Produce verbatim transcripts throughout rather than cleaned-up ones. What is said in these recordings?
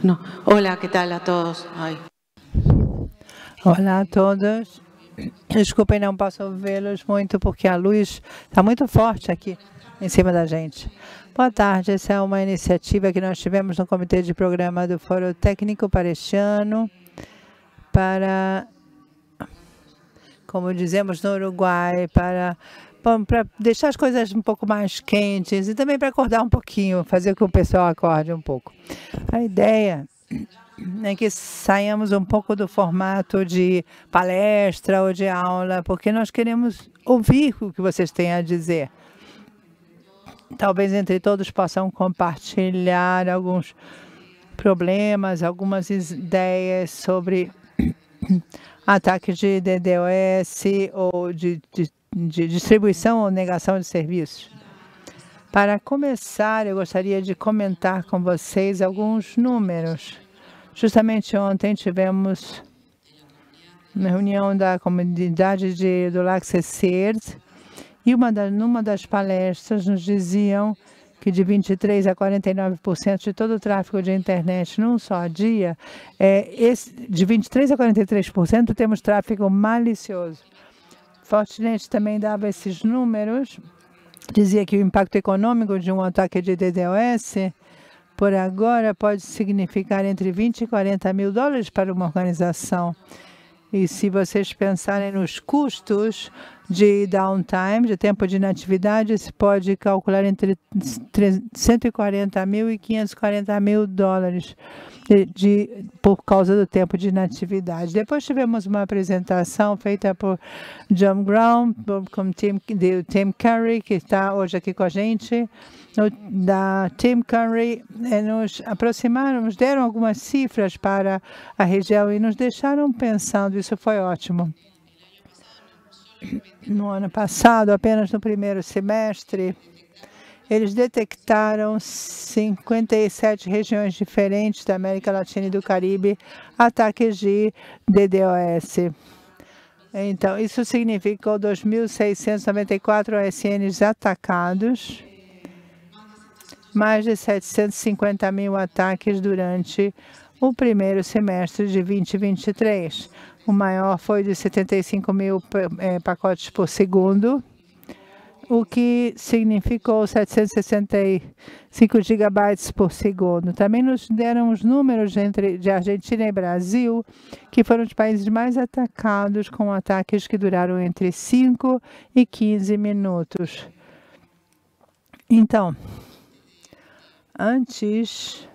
No. Hola, ¿qué tal a todos? Ay. Olá a todos. Desculpem, não posso vê-los muito porque a luz está muito forte aqui em cima da gente. Boa tarde, essa é uma iniciativa que nós tivemos no Comitê de Programa do Fórum Técnico para este ano, para, como dizemos no Uruguai, para, para deixar as coisas um pouco mais quentes e também para acordar um pouquinho, fazer com que o pessoal acorde um pouco. A ideia é que saiamos um pouco do formato de palestra ou de aula, porque nós queremos ouvir o que vocês têm a dizer. Talvez entre todos possam compartilhar alguns problemas, algumas ideias sobre ataques de D DoS ou de, de, de distribuição ou negação de serviços. Para começar, eu gostaria de comentar com vocês alguns números. Justamente ontem tivemos uma reunião da comunidade de, do Laxecers e uma da, numa das palestras nos diziam que de vinte e três a quarenta e nove por cento de todo o tráfego de internet num só dia, é, esse, de vinte e três a quarenta e três por cento temos tráfego malicioso. Fortinet também dava esses números, dizia que o impacto econômico de um ataque de D DoS por agora pode significar entre vinte e quarenta mil dólares para uma organização. E se vocês pensarem nos custos de downtime, de tempo de inatividade, se pode calcular entre cento e quarenta mil e quinhentos e quarenta mil dólares de, de, por causa do tempo de inatividade. Depois tivemos uma apresentação feita por John Brown, com Tim, de Tim Curry, que está hoje aqui com a gente. No, da Tim Curry, eh, nos aproximaram, nos deram algumas cifras para a região e nos deixaram pensando, isso foi ótimo. No ano passado, apenas no primeiro semestre, eles detectaram cinquenta e sete regiões diferentes da América Latina e do Caribe, ataques de D DoS. Então, isso significou dois mil seiscentos e noventa e quatro O S Ns atacados, mais de setecentos e cinquenta mil ataques durante o primeiro semestre de dois mil e vinte e três. O maior foi de setenta e cinco mil é, pacotes por segundo, o que significou setecentos e sessenta e cinco gigabytes por segundo. Também nos deram os números entre, de Argentina e Brasil, que foram os países mais atacados com ataques que duraram entre cinco e quinze minutos. Então, antes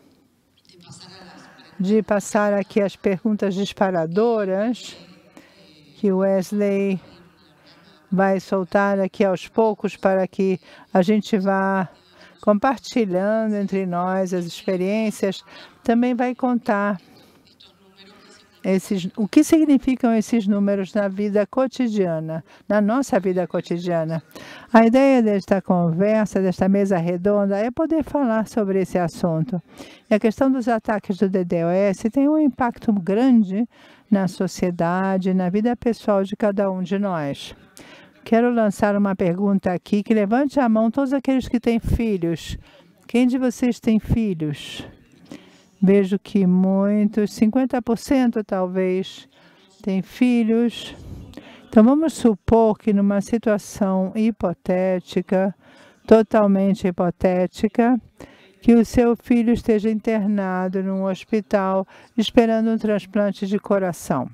de passar aqui as perguntas disparadoras, que o Wesley vai soltar aqui aos poucos para que a gente vá compartilhando entre nós as experiências, também vai contar esses, o que significam esses números na vida cotidiana, na nossa vida cotidiana. A ideia desta conversa, desta mesa redonda, é poder falar sobre esse assunto. E a questão dos ataques do D DoS tem um impacto grande na sociedade, na vida pessoal de cada um de nós. Quero lançar uma pergunta aqui, que levante a mão todos aqueles que têm filhos. Quem de vocês tem filhos? Vejo que muitos, cinquenta por cento talvez, têm filhos. Então, vamos supor que numa situação hipotética, totalmente hipotética, que o seu filho esteja internado num hospital esperando um transplante de coração.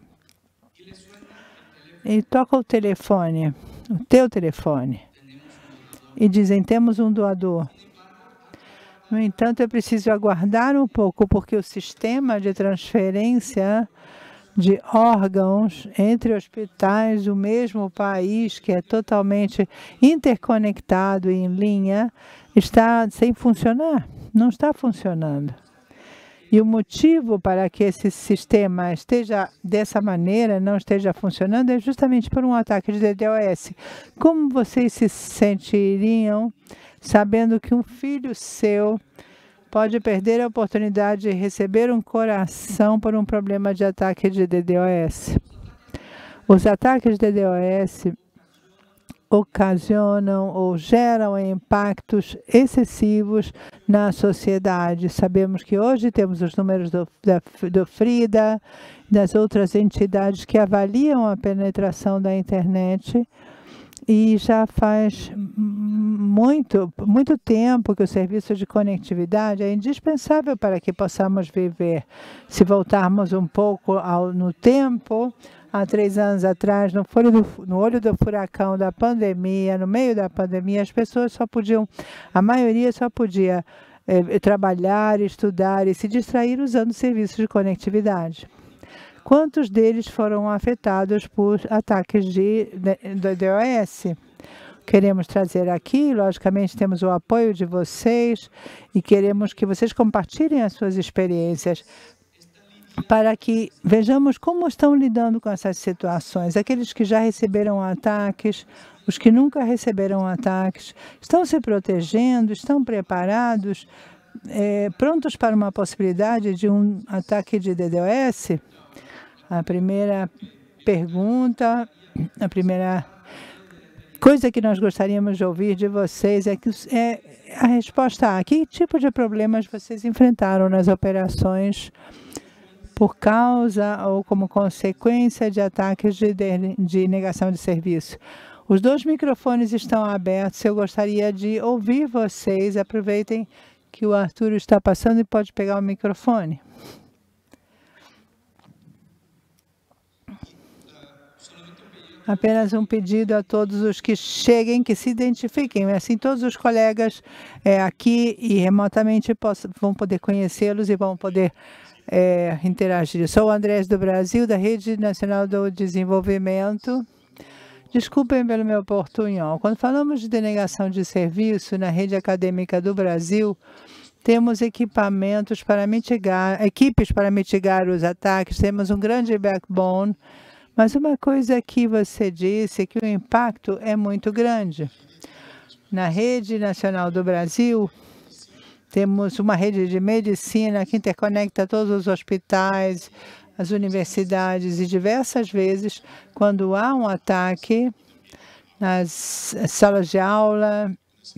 E toca o telefone, o teu telefone, e dizem, temos um doador. No entanto, é preciso aguardar um pouco, porque o sistema de transferência de órgãos entre hospitais do mesmo país, que é totalmente interconectado e em linha, está sem funcionar, não está funcionando. E o motivo para que esse sistema esteja dessa maneira, não esteja funcionando, é justamente por um ataque de D DoS. Como vocês se sentiriam sabendo que um filho seu pode perder a oportunidade de receber um coração por um problema de ataque de D DoS? Os ataques de D DoS ocasionam ou geram impactos excessivos na sociedade. Sabemos que hoje temos os números do, da, do Frida, das outras entidades que avaliam a penetração da internet, e já faz muito, muito tempo que o serviço de conectividade é indispensável para que possamos viver. Se voltarmos um pouco ao, no tempo, há três anos atrás, no, do, no olho do furacão da pandemia, no meio da pandemia, as pessoas só podiam, a maioria só podia eh, trabalhar, estudar e se distrair usando serviços de conectividade. Quantos deles foram afetados por ataques de, de, de DDoS? Queremos trazer aqui, logicamente temos o apoio de vocês e queremos que vocês compartilhem as suas experiências para que vejamos como estão lidando com essas situações. Aqueles que já receberam ataques, os que nunca receberam ataques, estão se protegendo, estão preparados, é, prontos para uma possibilidade de um ataque de DDoS? A primeira pergunta, a primeira coisa que nós gostaríamos de ouvir de vocês é, que, é a resposta a que tipo de problemas vocês enfrentaram nas operações por causa ou como consequência de ataques de, de, de negação de serviço. Os dois microfones estão abertos, eu gostaria de ouvir vocês. Aproveitem que o Arthur está passando e pode pegar o microfone. Apenas um pedido a todos os que cheguem, que se identifiquem. Assim, todos os colegas é, aqui e remotamente possam, vão poder conhecê-los e vão poder é, interagir. Sou o Andrés do Brasil, da Rede Nacional do Desenvolvimento. Desculpem pelo meu portunhol. Quando falamos de denegação de serviço na rede acadêmica do Brasil, temos equipamentos para mitigar, equipes para mitigar os ataques, temos um grande backbone. Mas uma coisa que você disse é que o impacto é muito grande. Na Rede Nacional do Brasil, temos uma rede de medicina que interconecta todos os hospitais, as universidades, e diversas vezes, quando há um ataque nas salas de aula,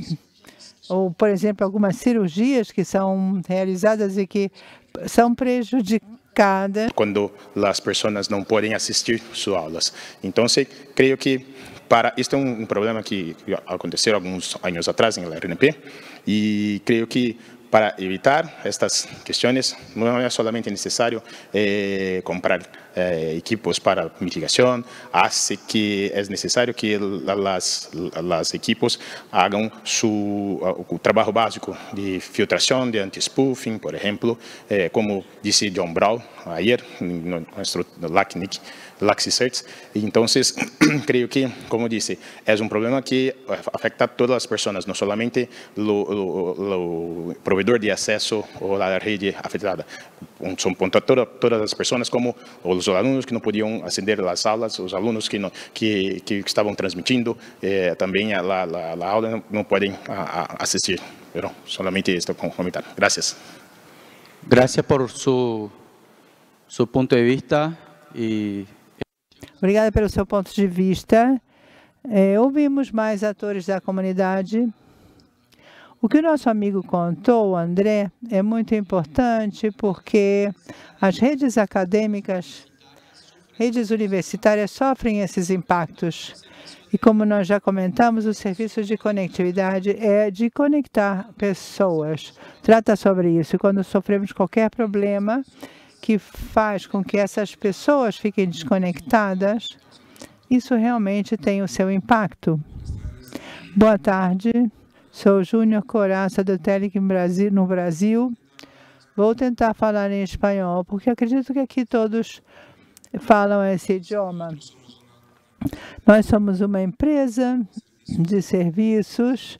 ou, por exemplo, algumas cirurgias que são realizadas e que são prejudicadas, quando as pessoas não podem assistir suas aulas. Então, creio que para este é um, um problema que aconteceu alguns anos atrás em R N P, e creio que para evitar estas questões não é somente necessário eh, comprar eh, equipos para mitigação, hace que é necessário que as, as equipos hagam su, o trabalho básico de filtração, de anti-spoofing, por exemplo, eh, como disse John Brown ayer, no nosso LACNIC, LaxiCert. Então, creio que, como disse, é um problema que afeta todas as pessoas, não somente o provedor de acesso ou a rede afetada. São toda, todas as pessoas, como os alunos que não podiam aceder às aulas, os alunos que, não, que, que estavam transmitindo, eh, também a, a, a aula não, não podem a, a assistir. Pero solamente este comentário. Gracias. Gracias por su, su punto de vista e obrigada pelo seu ponto de vista. É, ouvimos mais atores da comunidade. O que o nosso amigo contou, André, é muito importante porque as redes acadêmicas, redes universitárias sofrem esses impactos. E como nós já comentamos, o serviço de conectividade é de conectar pessoas. Trata sobre isso. Quando sofremos qualquer problema que faz com que essas pessoas fiquem desconectadas, isso realmente tem o seu impacto. Boa tarde, sou Júnior Coraça do Telecom Brasil, no Brasil. Vou tentar falar em espanhol, porque acredito que aqui todos falam esse idioma. Nós somos uma empresa de serviços,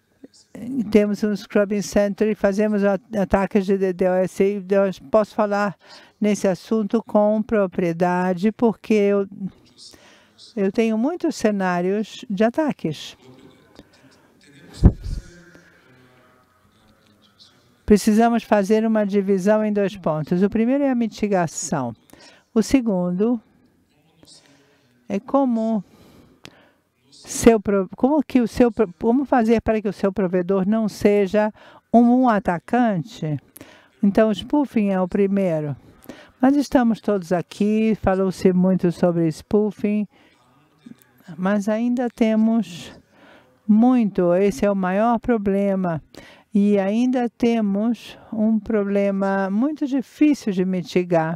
temos um Scrubbing Center e fazemos ataques de DDoS. Eu posso falar nesse assunto com propriedade, porque eu, eu tenho muitos cenários de ataques. Precisamos fazer uma divisão em dois pontos. O primeiro é a mitigação. O segundo é como, seu, como, que o seu, como fazer para que o seu provedor não seja um atacante, então o spoofing é o primeiro. Mas estamos todos aqui, falou-se muito sobre spoofing, mas ainda temos muito, esse é o maior problema. E ainda temos um problema muito difícil de mitigar.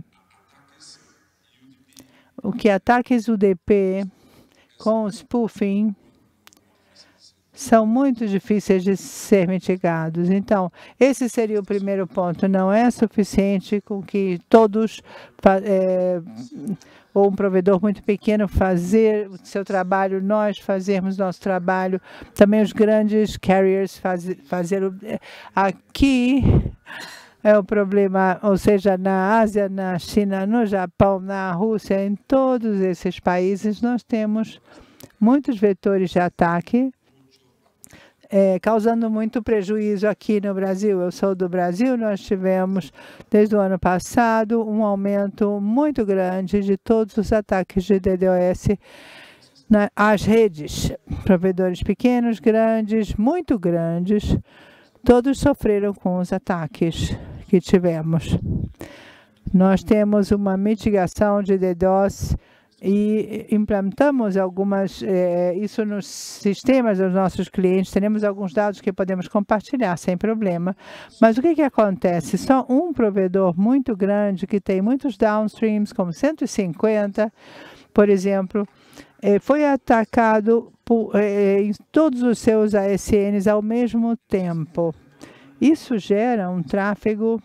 O que ataques U D P com o spoofing são muito difíceis de ser mitigados. Então, esse seria o primeiro ponto. Não é suficiente com que todos, é, ou um provedor muito pequeno, fazer o seu trabalho, nós fazermos nosso trabalho, também os grandes carriers faz, fazer. O, aqui é o problema, ou seja, na Ásia, na China, no Japão, na Rússia, em todos esses países, nós temos muitos vetores de ataque, É, causando muito prejuízo aqui no Brasil. Eu sou do Brasil, nós tivemos, desde o ano passado, um aumento muito grande de todos os ataques de D DoS às redes. Provedores pequenos, grandes, muito grandes, todos sofreram com os ataques que tivemos. Nós temos uma mitigação de DDoS e implementamos algumas, eh, isso nos sistemas dos nossos clientes. Teremos alguns dados que podemos compartilhar sem problema. Mas o que, que acontece? Só um provedor muito grande, que tem muitos downstreams, como cento e cinquenta, por exemplo, eh, foi atacado por, eh, em todos os seus A S Ns ao mesmo tempo. Isso gera um tráfego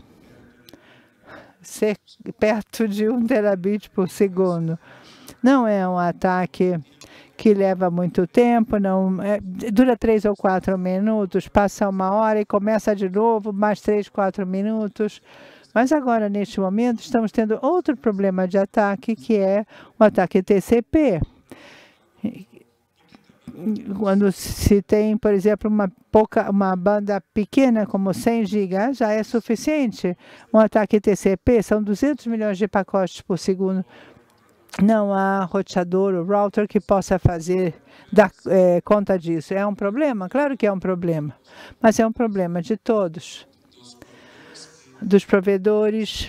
perto de um terabit por segundo. Não é um ataque que leva muito tempo, não é, dura três ou quatro minutos, passa uma hora e começa de novo, mais três, quatro minutos. Mas agora, neste momento, estamos tendo outro problema de ataque, que é o ataque T C P. Quando se tem, por exemplo, uma, pouca, uma banda pequena como cem gigas, já é suficiente. Um ataque T C P são duzentos milhões de pacotes por segundo. Não há roteador ou router que possa fazer, dar é, conta disso. É um problema? Claro que é um problema, mas é um problema de todos. Dos provedores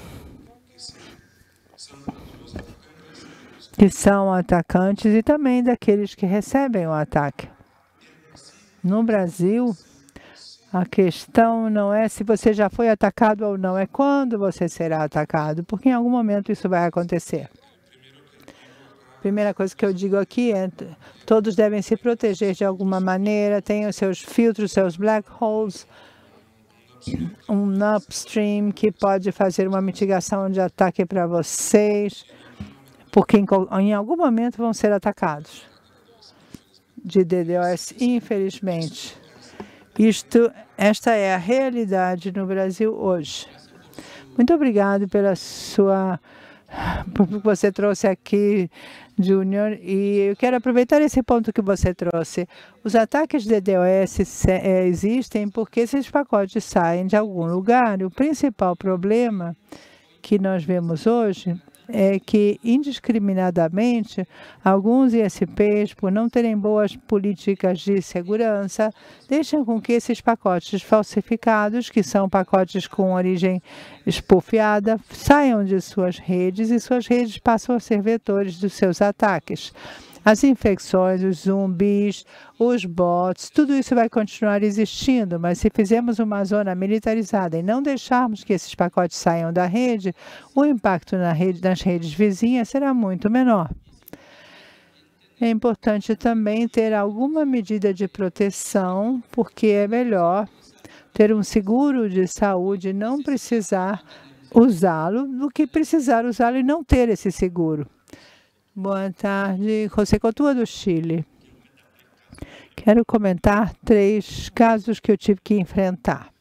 que são atacantes e também daqueles que recebem o ataque. No Brasil, a questão não é se você já foi atacado ou não, é quando você será atacado, porque em algum momento isso vai acontecer. Primeira coisa que eu digo aqui é todos devem se proteger de alguma maneira, tenham seus filtros, seus black holes, um upstream que pode fazer uma mitigação de ataque para vocês, porque em, em algum momento vão ser atacados de D DoS, infelizmente. Isto, esta é a realidade no Brasil hoje. Muito obrigado pela sua, por que você trouxe aqui, Júnior, e eu quero aproveitar esse ponto que você trouxe. Os ataques de DDoS é, existem porque esses pacotes saem de algum lugar. O principal problema que nós vemos hoje é que, indiscriminadamente, alguns I S Ps, por não terem boas políticas de segurança, deixam com que esses pacotes falsificados, que são pacotes com origem espufiada, saiam de suas redes e suas redes passam a ser vetores dos seus ataques. As infecções, os zumbis, os bots, tudo isso vai continuar existindo, mas se fizermos uma zona militarizada e não deixarmos que esses pacotes saiam da rede, o impacto na rede, nas redes vizinhas será muito menor. É importante também ter alguma medida de proteção, porque é melhor ter um seguro de saúde e não precisar usá-lo do que precisar usá-lo e não ter esse seguro. Boa tarde, José Cotua do Chile. Quero comentar três casos que eu tive que enfrentar.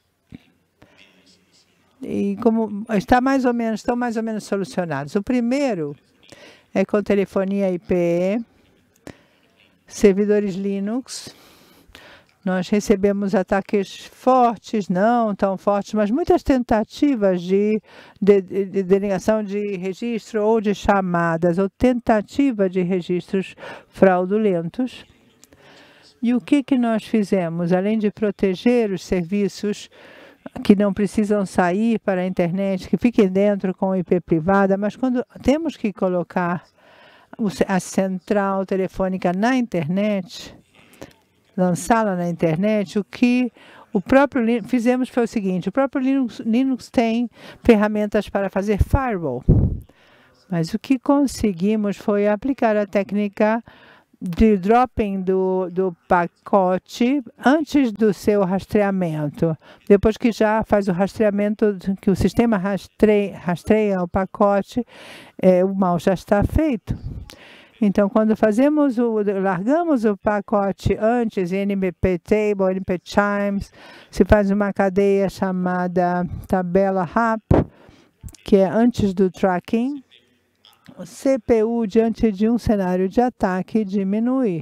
E como está mais ou menos, estão mais ou menos solucionados. O primeiro é com telefonia I P E, servidores Linux. Nós recebemos ataques fortes, não tão fortes, mas muitas tentativas de, de, de denegação de registro ou de chamadas, ou tentativa de registros fraudulentos. E o que, que nós fizemos? Além de proteger os serviços que não precisam sair para a internet, que fiquem dentro com I P privada, mas quando temos que colocar a central telefônica na internet, lançá-la na internet, o que o próprio Linux, fizemos foi o seguinte: o próprio Linux, Linux tem ferramentas para fazer firewall, mas o que conseguimos foi aplicar a técnica de dropping do, do pacote antes do seu rastreamento. Depois que já faz o rastreamento, que o sistema rastreia, rastreia o pacote, é, o mal já está feito. Então, quando fazemos o, largamos o pacote antes, N M P Table, N M P Chimes, se faz uma cadeia chamada tabela R A P, que é antes do tracking, o C P U, diante de um cenário de ataque, diminui,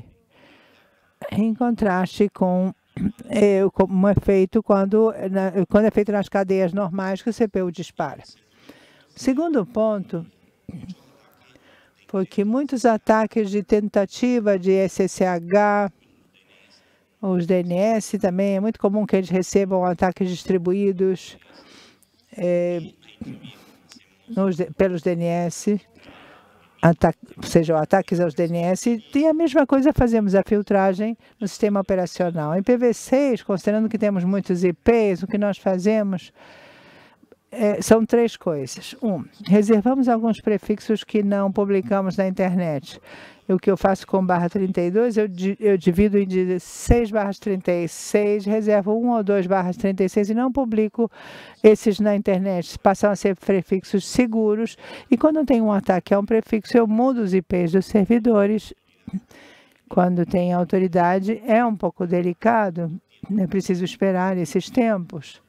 em contraste com, é, como é feito quando, na, quando é feito nas cadeias normais, que o C P U dispara. Segundo ponto, porque muitos ataques de tentativa de S S H, os D N S também, é muito comum que eles recebam ataques distribuídos é, nos, pelos D N S, ataque, sejam ataques aos D N S, e a mesma coisa fazemos a filtragem no sistema operacional. Em I P v seis, considerando que temos muitos I Ps, o que nós fazemos É, são três coisas. Um, reservamos alguns prefixos que não publicamos na internet. O que eu faço com barra trinta e dois, eu, eu divido em dezesseis barras trinta e seis, reservo um ou dois barras trinta e seis e não publico esses na internet. Passam a ser prefixos seguros. E quando tem um ataque a um prefixo, eu mudo os I Ps dos servidores. Quando tem autoridade, é um pouco delicado. É preciso esperar esses tempos.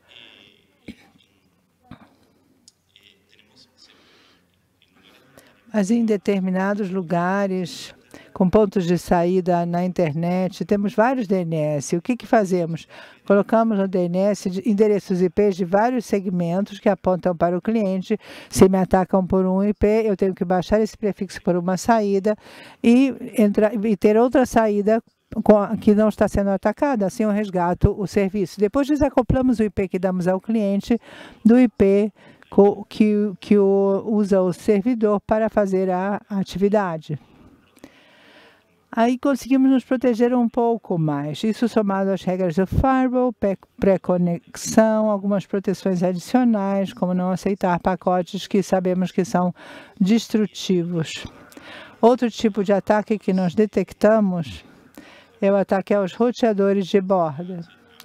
Mas em determinados lugares, com pontos de saída na internet, temos vários D N S. O que, que fazemos? Colocamos no D N S endereços I Ps de vários segmentos que apontam para o cliente. Se me atacam por um I P, eu tenho que baixar esse prefixo por uma saída e, entrar, e ter outra saída que não está sendo atacada. Assim eu resgato o serviço. Depois desacoplamos o I P que damos ao cliente do I P que, que o, usa o servidor para fazer a atividade. Aí conseguimos nos proteger um pouco mais. Isso somado às regras do firewall, pré-conexão, algumas proteções adicionais, como não aceitar pacotes que sabemos que são destrutivos. Outro tipo de ataque que nós detectamos é o ataque aos roteadores de borda.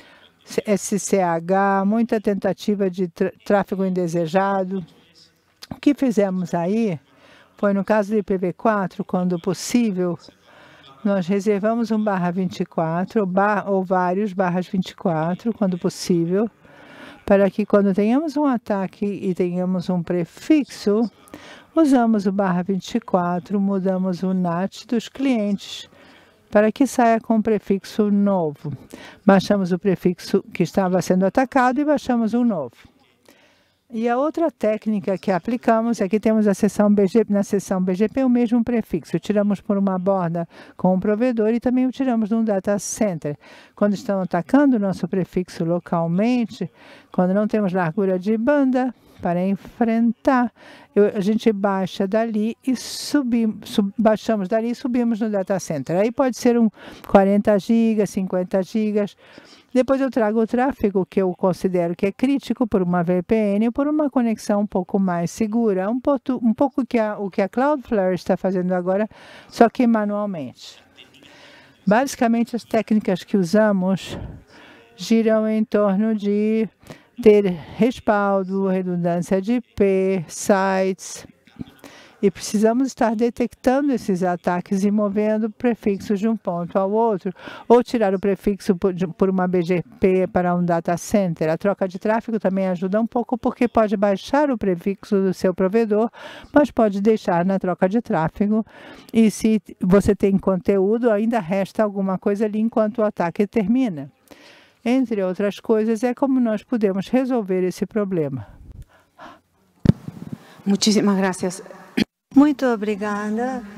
S C H, muita tentativa de tráfego indesejado. O que fizemos aí foi, no caso do I P v quatro, quando possível, nós reservamos um barra vinte e quatro ou, bar, ou vários barras vinte e quatro, quando possível, para que quando tenhamos um ataque e tenhamos um prefixo, usamos o barra vinte e quatro, mudamos o N A T dos clientes, para que saia com um prefixo novo. Baixamos o prefixo que estava sendo atacado e baixamos um novo. E a outra técnica que aplicamos, aqui temos a seção B G P, na seção B G P o mesmo prefixo. Tiramos por uma borda com o provedor e também o tiramos de um data center. Quando estão atacando o nosso prefixo localmente, quando não temos largura de banda para enfrentar, eu, a gente baixa dali e subimos, sub, baixamos dali e subimos no data center. Aí pode ser um quarenta gigas, cinquenta gigas. Depois eu trago o tráfego que eu considero que é crítico por uma V P N ou por uma conexão um pouco mais segura. Um pouco, um pouco que a, o que a Cloudflare está fazendo agora, só que manualmente. Basicamente, as técnicas que usamos giram em torno de ter respaldo, redundância de I P, sites, e precisamos estar detectando esses ataques e movendo prefixos de um ponto ao outro, ou tirar o prefixo por, por uma B G P para um data center. A troca de tráfego também ajuda um pouco, porque pode baixar o prefixo do seu provedor, mas pode deixar na troca de tráfego, e se você tem conteúdo, ainda resta alguma coisa ali enquanto o ataque termina. Entre outras coisas, é como nós podemos resolver esse problema. Muchísimas gracias. Muito obrigada.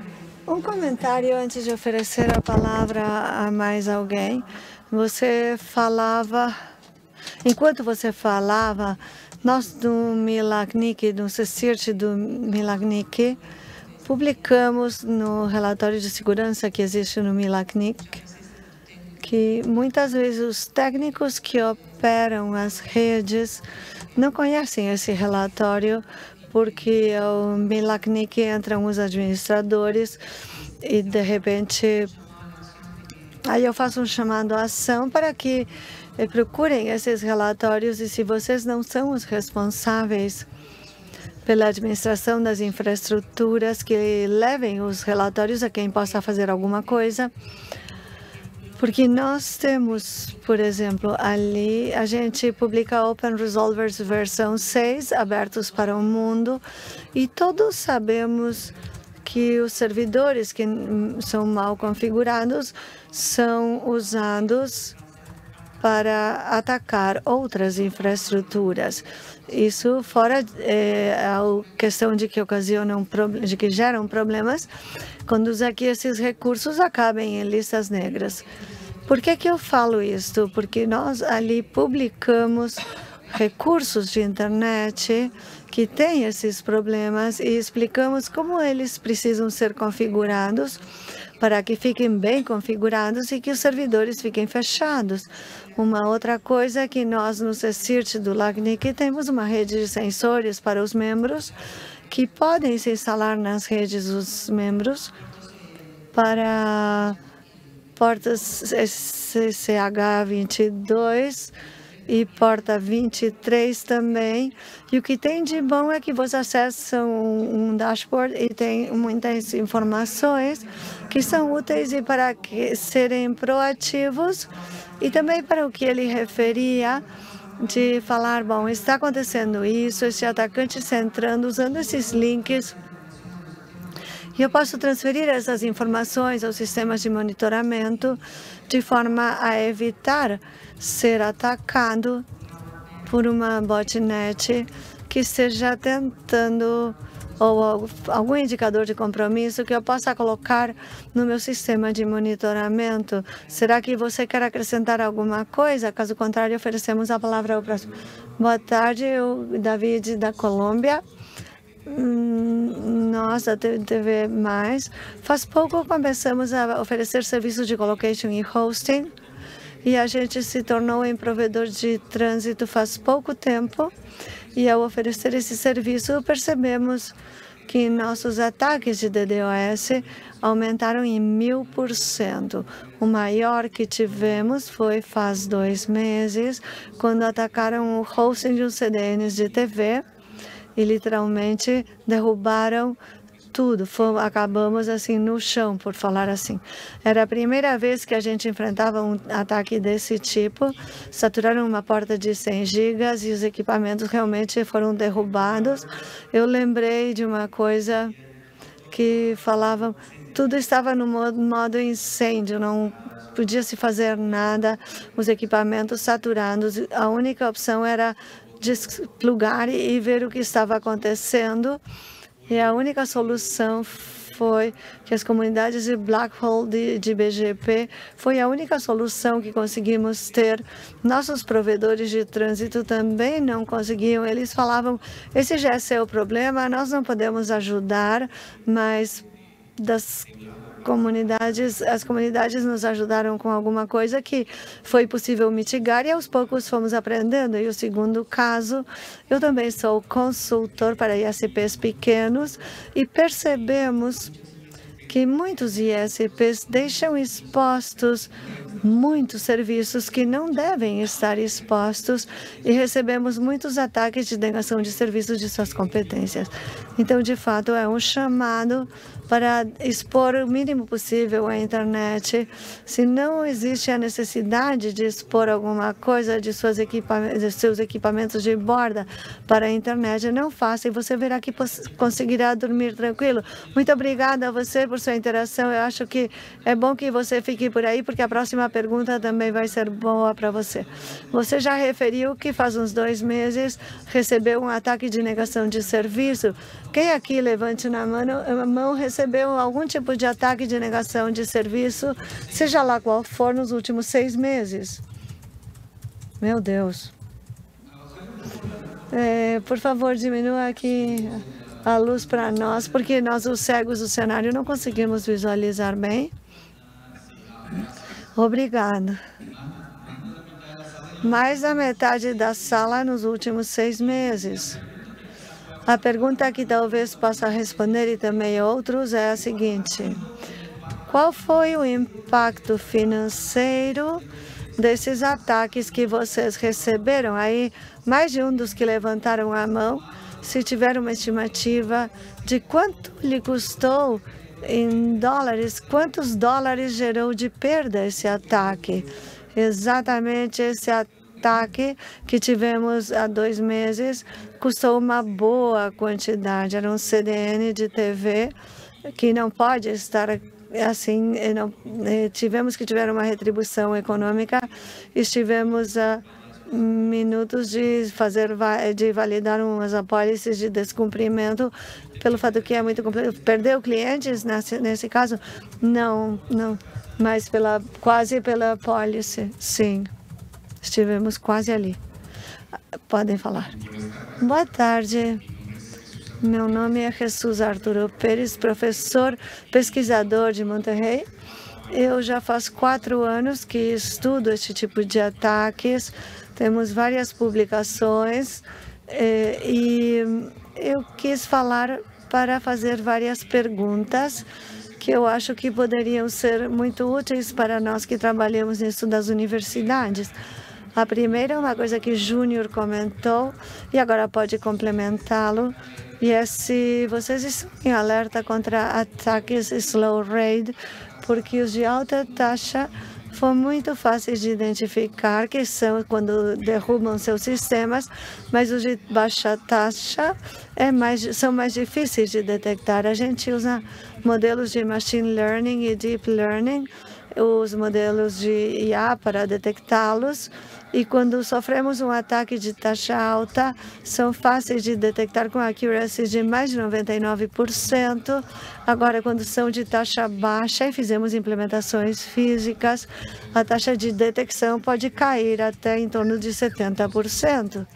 Um comentário antes de oferecer a palavra a mais alguém. Você falava, enquanto você falava, nós do Milagnic, do CECIRT do Milagnic, publicamos no relatório de segurança que existe no Milagnic que muitas vezes os técnicos que operam as redes não conhecem esse relatório, porque ao Milagnic entram os administradores e, de repente, aí eu faço um chamado à ação para que procurem esses relatórios, e se vocês não são os responsáveis pela administração das infraestruturas, que levem os relatórios a quem possa fazer alguma coisa. Porque nós temos, por exemplo, ali, a gente publica Open Resolvers versão seis, abertos para o mundo, e todos sabemos que os servidores que são mal configurados são usados para atacar outras infraestruturas. Isso fora é, a questão de que ocasionam, de que geram problemas, conduz a que esses recursos acabem em listas negras. Por que que eu falo isso? Porque nós ali publicamos recursos de internet que têm esses problemas e explicamos como eles precisam ser configurados para que fiquem bem configurados e que os servidores fiquem fechados. Uma outra coisa é que nós no CECIRT do LACNIC temos uma rede de sensores para os membros que podem se instalar nas redes dos membros para portas C C H vinte e dois e porta vinte e três também. E o que tem de bom é que você acessa um, um dashboard e tem muitas informações que são úteis e para que serem proativos, e também para o que ele referia de falar, bom, está acontecendo isso, esse atacante está entrando usando esses links. E eu posso transferir essas informações aos sistemas de monitoramento de forma a evitar ser atacado por uma botnet que esteja tentando, ou algum indicador de compromisso que eu possa colocar no meu sistema de monitoramento. Será que você quer acrescentar alguma coisa? Caso contrário, oferecemos a palavra ao próximo. Boa tarde, eu, David, da Colômbia. Nós, da T V mais, faz pouco começamos a oferecer serviços de colocation e hosting, e a gente se tornou em provedor de trânsito faz pouco tempo, e ao oferecer esse serviço percebemos que nossos ataques de DDoS aumentaram em mil por cento. O maior que tivemos foi faz dois meses, quando atacaram o hosting de um C D Ns de T V, e literalmente derrubaram tudo. Fomos, acabamos assim no chão, por falar assim. Era a primeira vez que a gente enfrentava um ataque desse tipo. Saturaram uma porta de cem gigas e os equipamentos realmente foram derrubados. Eu lembrei de uma coisa que falavam, tudo estava no modo, modo incêndio, não podia se fazer nada, os equipamentos saturados. A única opção era desplugar e ver o que estava acontecendo. E a única solução foi que as comunidades de Blackhole de, de B G P foi a única solução que conseguimos ter. Nossos provedores de trânsito também não conseguiam. Eles falavam, esse já é seu problema, nós não podemos ajudar, mas das comunidades, as comunidades nos ajudaram com alguma coisa que foi possível mitigar, e aos poucos fomos aprendendo. E o segundo caso, eu também sou consultor para I S Ps pequenos, e percebemos que muitos I S Ps deixam expostos muitos serviços que não devem estar expostos, e recebemos muitos ataques de negação de serviços de suas competências. Então, de fato, é um chamado para expor o mínimo possível a internet. Se não existe a necessidade de expor alguma coisa de, suas equipamentos, de seus equipamentos de borda para a internet, não faça, e você verá que conseguirá dormir tranquilo. Muito obrigada a você por sua interação. Eu acho que é bom que você fique por aí, porque a próxima próxima pergunta também vai ser boa para você. Você já referiu que faz uns dois meses recebeu um ataque de negação de serviço. Quem aqui, levante na mão, a mão, recebeu algum tipo de ataque de negação de serviço, seja lá qual for, nos últimos seis meses? Meu Deus. É, por favor, diminua aqui a luz para nós, porque nós, os cegos do cenário, não conseguimos visualizar bem. Obrigada. Mais da metade da sala nos últimos seis meses. A pergunta que talvez possa responder e também outros é a seguinte: qual foi o impacto financeiro desses ataques que vocês receberam? Aí, mais de um dos que levantaram a mão, se tiver uma estimativa de quanto lhe custou em dólares, quantos dólares gerou de perda esse ataque? Exatamente esse ataque que tivemos há dois meses custou uma boa quantidade. Era um C D N de T V que não pode estar assim. Não, tivemos que tiver uma retribuição econômica. Estivemos a minutos de fazer de validar umas apólices de descumprimento pelo fato que é muito complexo. Perdeu clientes nesse, nesse caso? Não, não, mas pela, quase pela apólice, sim. Estivemos quase ali. Podem falar. Boa tarde. Meu nome é Jesus Arturo Pérez, professor pesquisador de Monterrey. Eu já faz quatro anos que estudo esse tipo de ataques. Temos várias publicações eh, e eu quis falar para fazer várias perguntas que eu acho que poderiam ser muito úteis para nós que trabalhamos nisso das universidades. A primeira é uma coisa que Júnior comentou e agora pode complementá-lo, e é se vocês estão em alerta contra ataques slow raid, porque os de alta taxa foram muito fáceis de identificar, que são quando derrubam seus sistemas, mas os de baixa taxa é mais, são mais difíceis de detectar. A gente usa modelos de machine learning e deep learning, os modelos de I A para detectá-los, e quando sofremos um ataque de taxa alta, são fáceis de detectar com accuracy de mais de noventa e nove por cento. Agora, quando são de taxa baixa e fizemos implementações físicas, a taxa de detecção pode cair até em torno de setenta por cento.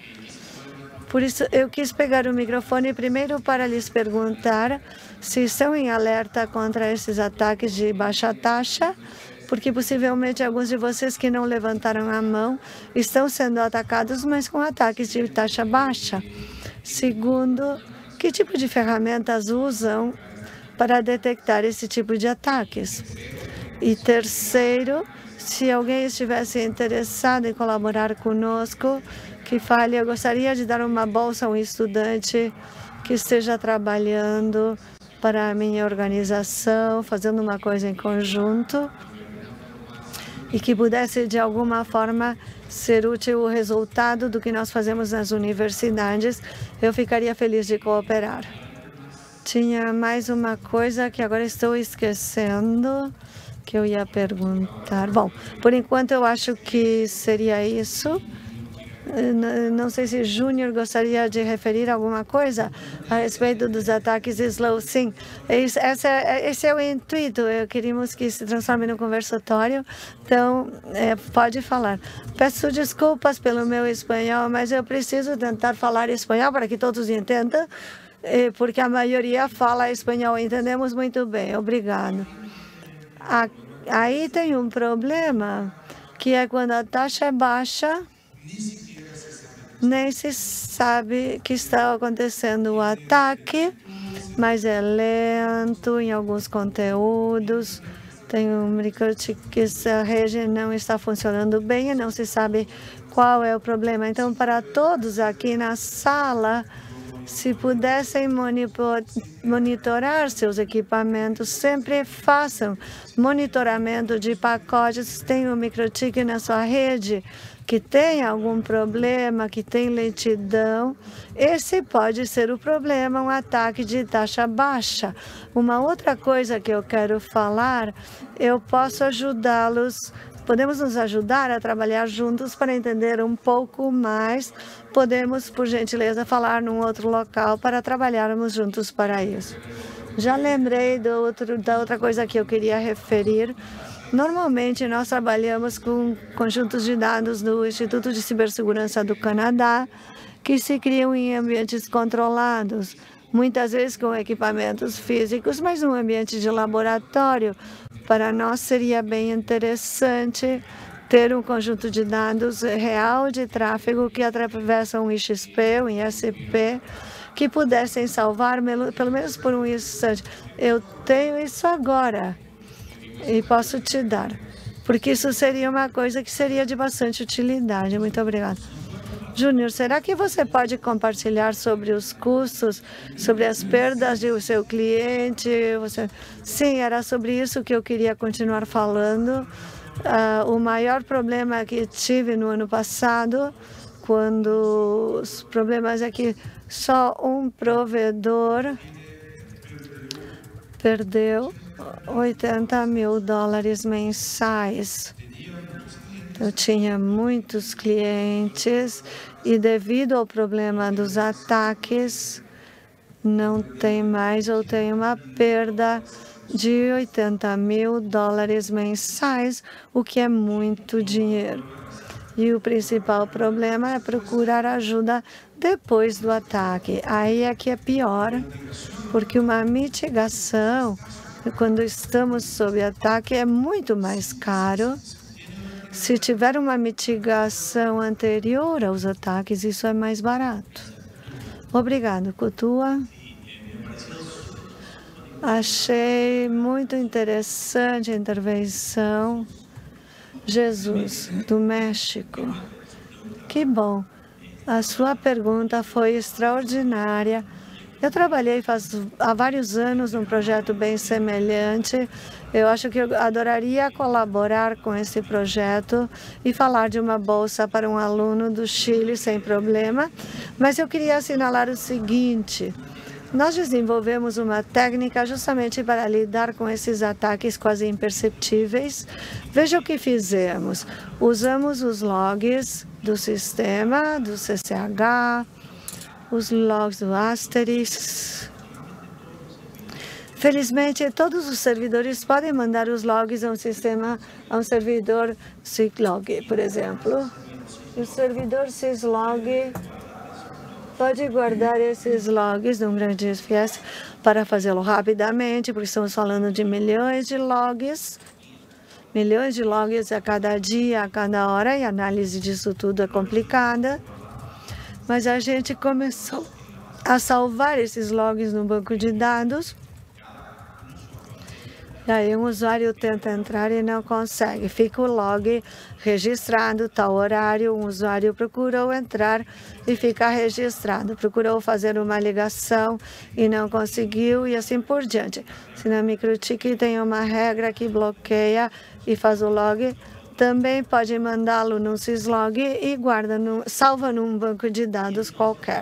Por isso, eu quis pegar o microfone primeiro para lhes perguntar se estão em alerta contra esses ataques de baixa taxa, porque possivelmente alguns de vocês que não levantaram a mão estão sendo atacados, mas com ataques de taxa baixa. Segundo, que tipo de ferramentas usam para detectar esse tipo de ataques? E terceiro, se alguém estivesse interessado em colaborar conosco, que fale, eu gostaria de dar uma bolsa a um estudante que esteja trabalhando para a minha organização, fazendo uma coisa em conjunto, e que pudesse, de alguma forma, ser útil o resultado do que nós fazemos nas universidades, eu ficaria feliz de cooperar. Tinha mais uma coisa que agora estou esquecendo, que eu ia perguntar. Bom, por enquanto eu acho que seria isso. Não sei se Júnior gostaria de referir alguma coisa a respeito dos ataques slow. Sim, esse, esse é o intuito. Queríamos que se transforme no conversatório. Então, é, pode falar. Peço desculpas pelo meu espanhol, mas eu preciso tentar falar espanhol para que todos entendam, porque a maioria fala espanhol. Entendemos muito bem. Obrigado. Aí tem um problema, que é quando a taxa é baixa, nem se sabe que está acontecendo o ataque, mas é lento em alguns conteúdos. Tem um microchip que essa rede não está funcionando bem e não se sabe qual é o problema. Então, para todos aqui na sala, se pudessem monitorar seus equipamentos, sempre façam monitoramento de pacotes. Tem um microchip na sua rede que tem algum problema, que tem lentidão, esse pode ser o problema, um ataque de taxa baixa. Uma outra coisa que eu quero falar, eu posso ajudá-los podemos nos ajudar a trabalhar juntos para entender um pouco mais. Podemos, por gentileza, falar num outro local para trabalharmos juntos para isso. Já lembrei do outro, da outra coisa que eu queria referir. Normalmente, nós trabalhamos com conjuntos de dados do Instituto de Cibersegurança do Canadá, que se criam em ambientes controlados, muitas vezes com equipamentos físicos, mas num ambiente de laboratório. Para nós seria bem interessante ter um conjunto de dados real de tráfego que atravessa um I X P, um I S P, que pudessem salvar pelo menos por um instante. Eu tenho isso agora e posso te dar, porque isso seria uma coisa que seria de bastante utilidade. Muito obrigada. Júnior, será que você pode compartilhar sobre os custos, sobre as perdas do seu cliente? Você... Sim, era sobre isso que eu queria continuar falando. Uh, o maior problema que tive no ano passado, quando os problemas é que só um provedor perdeu oitenta mil dólares mensais. Eu tinha muitos clientes e, devido ao problema dos ataques, não tem mais ou tem uma perda de oitenta mil dólares mensais, o que é muito dinheiro. E o principal problema é procurar ajuda depois do ataque. Aí é que é pior, porque uma mitigação, quando estamos sob ataque, é muito mais caro. Se tiver uma mitigação anterior aos ataques, isso é mais barato. Obrigado, Kutua. Achei muito interessante a intervenção. Jesus, do México. Que bom. A sua pergunta foi extraordinária. Eu trabalhei faz, há vários anos num projeto bem semelhante. Eu acho que eu adoraria colaborar com esse projeto e falar de uma bolsa para um aluno do Chile sem problema. Mas eu queria assinalar o seguinte. Nós desenvolvemos uma técnica justamente para lidar com esses ataques quase imperceptíveis. Veja o que fizemos. Usamos os logs do sistema, do C C H, os logs do Asterix. Felizmente, todos os servidores podem mandar os logs a um sistema, a um servidor Syslog, por exemplo. O servidor Syslog pode guardar esses logs num grande F S para fazê-lo rapidamente, porque estamos falando de milhões de logs, milhões de logs a cada dia, a cada hora, e a análise disso tudo é complicada. Mas a gente começou a salvar esses logs no banco de dados. E aí um usuário tenta entrar e não consegue. Fica o log registrado, tal horário, um usuário procurou entrar e fica registrado. Procurou fazer uma ligação e não conseguiu, e assim por diante. Se na MikroTik tem uma regra que bloqueia e faz o log, também pode mandá-lo num syslog e guarda no, salva num banco de dados qualquer.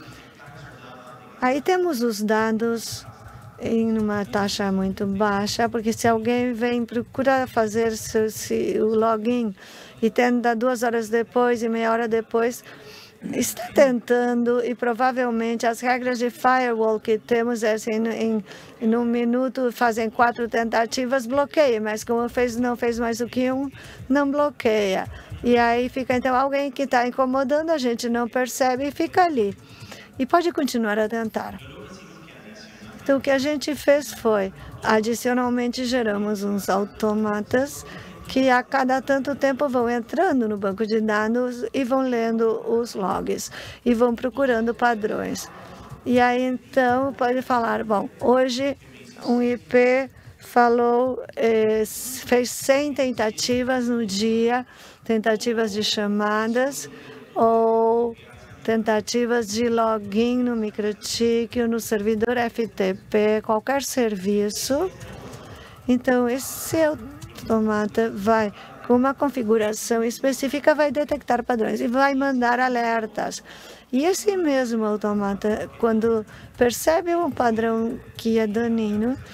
Aí temos os dados em uma taxa muito baixa, porque se alguém vem procurar fazer se, se, o login e tenta duas horas depois e meia hora depois, está tentando, e provavelmente as regras de firewall que temos é assim, em, em um minuto fazem quatro tentativas, bloqueia, mas como fez, não fez mais do que um, não bloqueia. E aí fica então alguém que está incomodando, a gente não percebe e fica ali. E pode continuar a tentar. Então, o que a gente fez foi, adicionalmente, geramos uns automatas que a cada tanto tempo vão entrando no banco de dados e vão lendo os logs e vão procurando padrões. E aí, então, pode falar, bom, hoje um I P falou, eh, fez cem tentativas no dia, tentativas de chamadas ou tentativas de login no MikroTik ou no servidor F T P, qualquer serviço. Então, esse automata vai, com uma configuração específica, vai detectar padrões e vai mandar alertas. E esse mesmo automata, quando percebe um padrão que é daninho,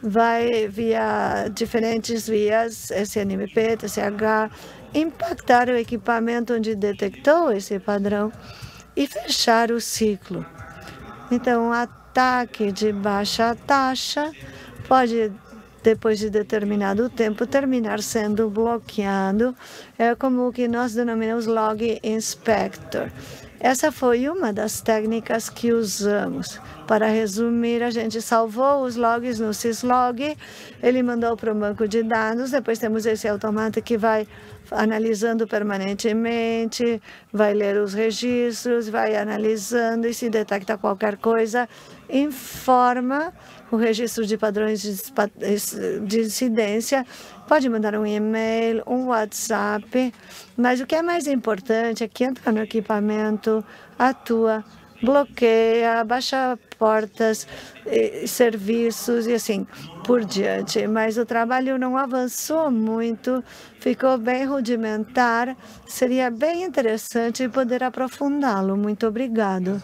vai via diferentes vias, S N M P, T C H, impactar o equipamento onde detectou esse padrão e fechar o ciclo. Então, um ataque de baixa taxa pode, depois de determinado tempo, terminar sendo bloqueado. É como o que nós denominamos Log Inspector. Essa foi uma das técnicas que usamos. Para resumir, a gente salvou os logs no syslog, ele mandou para o banco de dados, depois temos esse automata que vai analisando permanentemente, vai ler os registros, vai analisando e se detecta qualquer coisa, informa o registro de padrões de incidência, pode mandar um e-mail, um WhatsApp, mas o que é mais importante é que entra no equipamento, atua, bloqueia, baixa portas, eh, serviços e assim por diante. Mas o trabalho não avançou muito, ficou bem rudimentar. Seria bem interessante poder aprofundá-lo. Muito obrigado.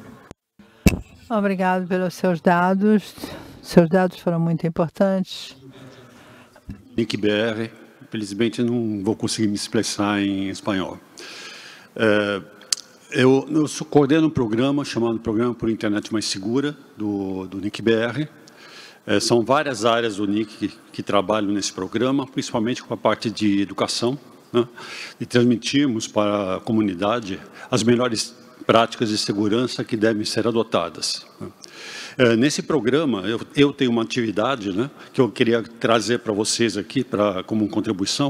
Obrigado pelos seus dados. Seus dados foram muito importantes. NIC-B R, infelizmente não vou conseguir me expressar em espanhol. É, eu, eu coordeno um programa chamado Programa por Internet Mais Segura, do, do NIC-B R. É, são várias áreas do N I C que, que trabalham nesse programa, principalmente com a parte de educação, né? E transmitimos para a comunidade as melhores práticas de segurança que devem ser adotadas. É, nesse programa, eu, eu tenho uma atividade, né, que eu queria trazer para vocês aqui pra, como contribuição,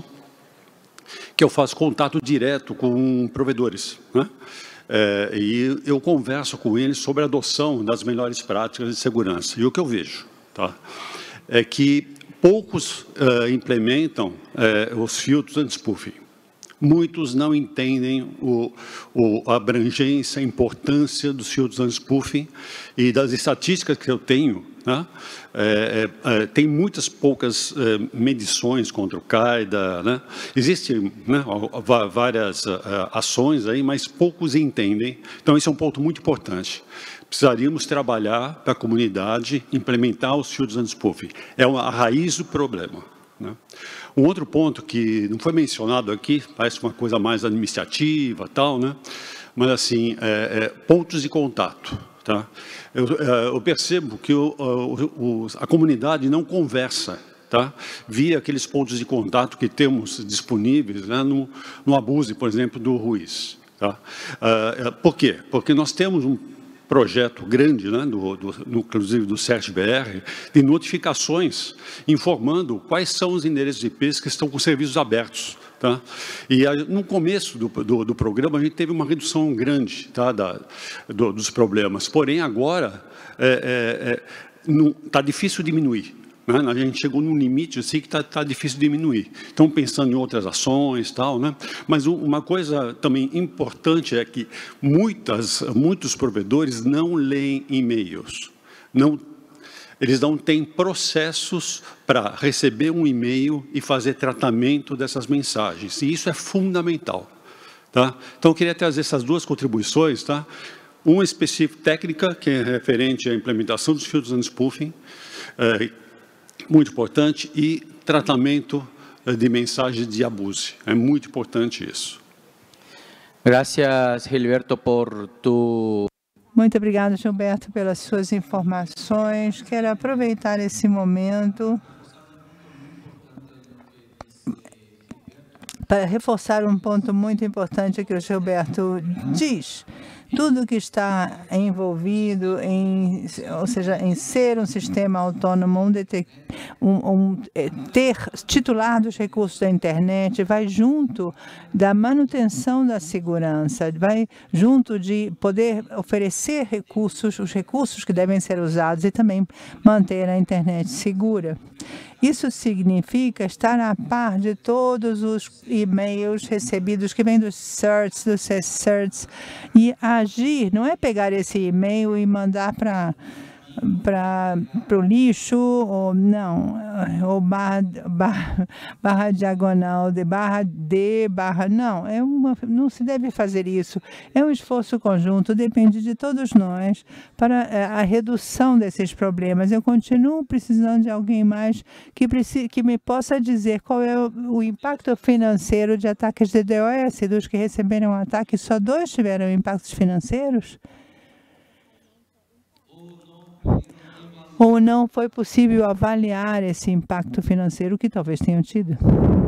que eu faço contato direto com provedores, né? É, e eu converso com eles sobre a adoção das melhores práticas de segurança. E o que eu vejo, tá, é que poucos uh, implementam uh, os filtros anti-spoofing. Muitos não entendem o, o, a abrangência, a importância dos filtros anti-spoofing e das estatísticas que eu tenho, né? É, é, tem muitas poucas é, medições contra o Qaeda, né? Existem, né, várias uh, ações aí, mas poucos entendem. Então, esse é um ponto muito importante. Precisaríamos trabalhar para a comunidade implementar os filtros anti-spoofing. É uma, a raiz do problema, né? Um outro ponto que não foi mencionado aqui, parece uma coisa mais administrativa, tal, né? Mas assim, é, é, pontos de contato, tá? Eu, é, eu percebo que o, o, o, a comunidade não conversa, tá? Via aqueles pontos de contato que temos disponíveis, né, no, no Abuse, por exemplo, do Ruiz, tá? É, por quê? Porque nós temos um projeto grande, né, do, do, no, inclusive do CERT-B R, de notificações informando quais são os endereços I Ps que estão com serviços abertos. Tá? E a, no começo do, do, do programa, a gente teve uma redução grande, tá, da, do, dos problemas. Porém, agora é, é, é, está difícil diminuir. Né? A gente chegou num limite assim, que está tá difícil diminuir. Estão pensando em outras ações, tal, né? Mas uma coisa também importante é que muitas, muitos provedores não leem e-mails. Não, eles não têm processos para receber um e-mail e fazer tratamento dessas mensagens. E isso é fundamental. Tá? Então, eu queria trazer essas duas contribuições. Tá? Uma específica técnica, que é referente à implementação dos filtros anti-spoofing, é, muito importante, e tratamento de mensagens de abuso. É muito importante isso. Gracias, Gilberto, por tu... Muito obrigado, Gilberto, pelas suas informações. Quero aproveitar esse momento para reforçar um ponto muito importante que o Gilberto diz. Tudo que está envolvido em, ou seja, em ser um sistema autônomo, um, um, um, ter titular dos recursos da internet, vai junto da manutenção da segurança, vai junto de poder oferecer recursos, os recursos que devem ser usados e também manter a internet segura. Isso significa estar a par de todos os e-mails recebidos que vêm dos certs, dos certs, e agir, não é pegar esse e-mail e mandar para para o lixo, ou não, ou barra, barra, barra diagonal de barra D, barra, não, é uma, não se deve fazer isso. É um esforço conjunto, depende de todos nós para a redução desses problemas. Eu continuo precisando de alguém mais que, precise, que me possa dizer qual é o, o impacto financeiro de ataques de DDoS, dos que receberam ataques, só dois tiveram impactos financeiros? Ou não foi possível avaliar esse impacto financeiro que talvez tenham tido?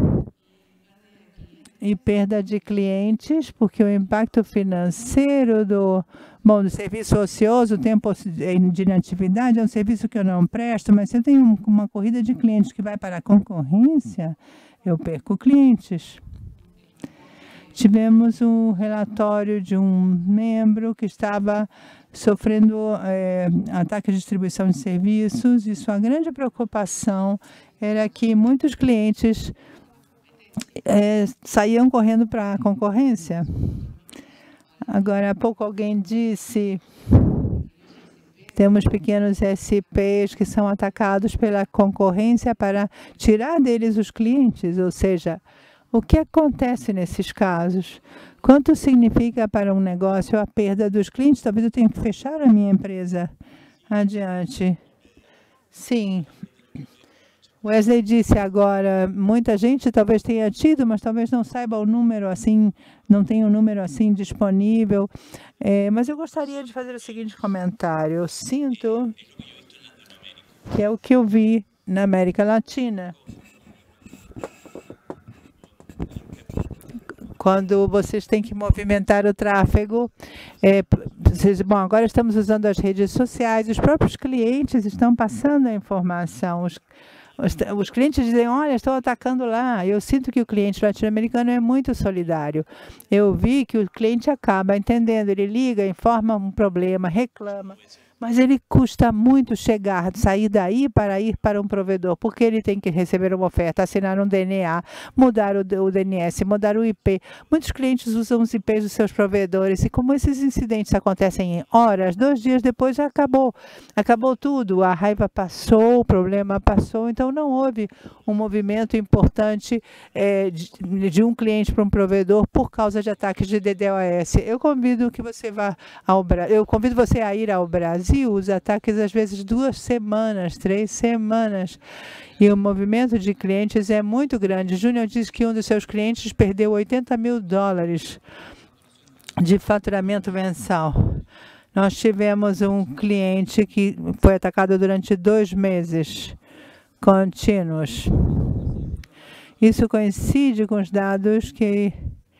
E perda de clientes, porque o impacto financeiro do, bom, do serviço ocioso, o tempo de inatividade, é um serviço que eu não presto, mas se eu tenho uma corrida de clientes que vai para a concorrência, eu perco clientes. Tivemos um relatório de um membro que estava sofrendo é, ataque de distribuição de serviços, e sua grande preocupação era que muitos clientes é, saíam correndo para a concorrência. Agora, há pouco alguém disse, temos pequenos S Ps que são atacados pela concorrência para tirar deles os clientes, ou seja, o que acontece nesses casos? Quanto significa para um negócio a perda dos clientes? Talvez eu tenha que fechar a minha empresa. Adiante. Sim. Wesley disse agora, muita gente talvez tenha tido, mas talvez não saiba o número assim, não tenha o número assim disponível. É, mas eu gostaria de fazer o seguinte comentário. Eu sinto que é o que eu vi na América Latina. Quando vocês têm que movimentar o tráfego, é, vocês, bom, agora estamos usando as redes sociais, os próprios clientes estão passando a informação. Os, os, os clientes dizem, olha, estou atacando lá. Eu sinto que o cliente latino-americano é muito solidário. Eu vi que o cliente acaba entendendo, ele liga, informa um problema, reclama. Mas ele custa muito chegar, sair daí para ir para um provedor, porque ele tem que receber uma oferta, assinar um D N A, mudar o, o D N S, mudar o I P. Muitos clientes usam os I Ps dos seus provedores e como esses incidentes acontecem em horas, dois dias depois já acabou. Acabou tudo, a raiva passou, o problema passou, então não houve um movimento importante é, de, de um cliente para um provedor por causa de ataques de DDoS. Eu convido que você vá ao Brasil, eu convido você a ir ao Brasil. Os ataques às vezes duas semanas, três semanas. E o movimento de clientes é muito grande. Júnior disse que um dos seus clientes perdeu oitenta mil dólares de faturamento mensal. Nós tivemos um cliente que foi atacado durante dois meses contínuos. Isso coincide com os dados que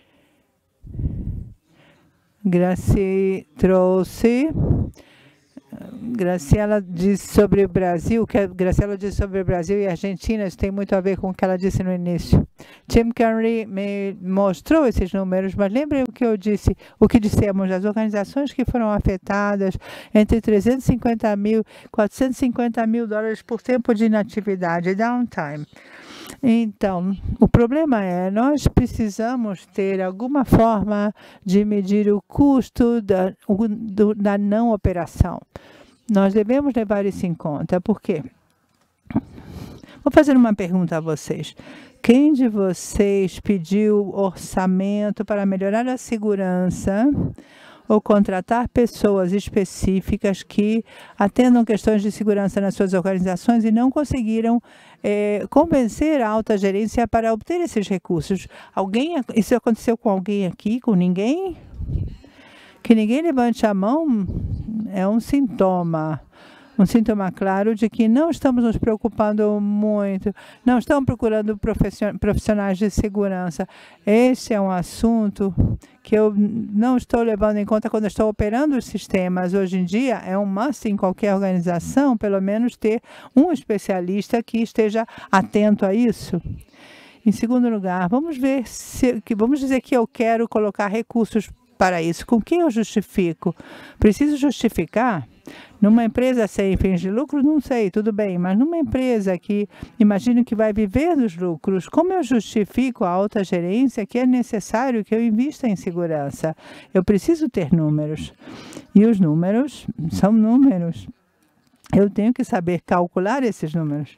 Graci trouxe. Graciela disse sobre o Brasil, que a Graciela disse sobre o Brasil e a Argentina, isso tem muito a ver com o que ela disse no início. Tim Curry me mostrou esses números, mas lembrem o que eu disse, o que dissemos, as organizações que foram afetadas entre trezentos e cinquenta mil e quatrocentos e cinquenta mil dólares por tempo de inatividade, downtime. Então, o problema é, nós precisamos ter alguma forma de medir o custo da, o, do, da não operação. Nós devemos levar isso em conta, porque... Vou fazer uma pergunta a vocês. Quem de vocês pediu orçamento para melhorar a segurança ou contratar pessoas específicas que atendam questões de segurança nas suas organizações e não conseguiram é, convencer a alta gerência para obter esses recursos? Alguém, isso aconteceu com alguém aqui, com ninguém? Que ninguém levante a mão é um sintoma. Um sintoma claro de que não estamos nos preocupando muito, não estamos procurando profissionais de segurança. Esse é um assunto que eu não estou levando em conta quando estou operando os sistemas. Hoje em dia, é um must em qualquer organização, pelo menos, ter um especialista que esteja atento a isso. Em segundo lugar, vamos ver se, que, vamos dizer que eu quero colocar recursos para isso. Com que eu justifico? Preciso justificar? Numa empresa sem fins de lucro, não sei, tudo bem, mas numa empresa que imagino que vai viver dos lucros, como eu justifico a alta gerência que é necessário que eu invista em segurança? Eu preciso ter números. E os números são números. Eu tenho que saber calcular esses números.